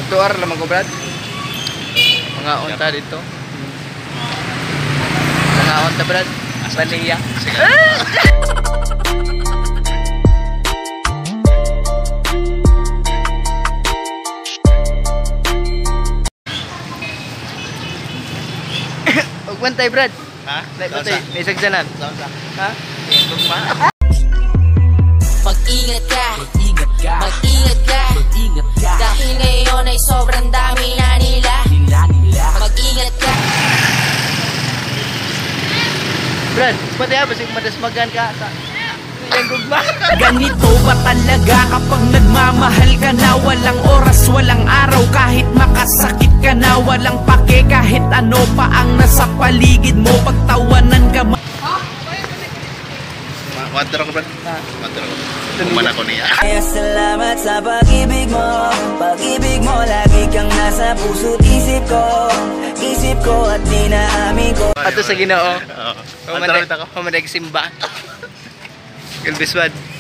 Magtuar lamang ko Brad. Mga unta dito. Mga unta Brad. Baniya. Huwag Brad. Ha? May sagsanan. Ha? Tugma. Mag-ingat ka, mag-ingat ka, dahil ngayon ay sobrang dami na nila. Mag-ingat ka. Brad, pati basig madasmagan ka sa yung gugma. Ganito ba talaga kapag nagmamahal ka na? Walang oras, walang araw, kahit makasakit ka na. Walang pake kahit ano pa ang nasa paligid mo. Pagtawanan ka Water ako, Brad. Water ako. Kuman ako niya. Kaya salamat sa pag-ibig mo lagi kang nasa puso't isip ko at dinaamin ko. Ato sa Ginoo. Water ako. Humanay simba. Galbiswad.